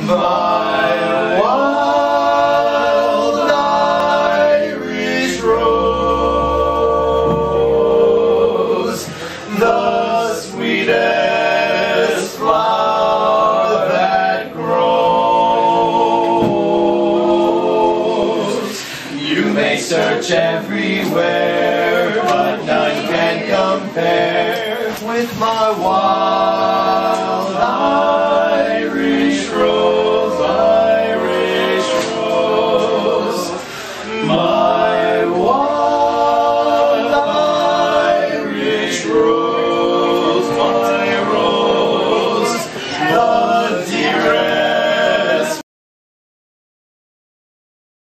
My wild Irish rose, the sweetest flower that grows. You may search everywhere, but none can compare with my wild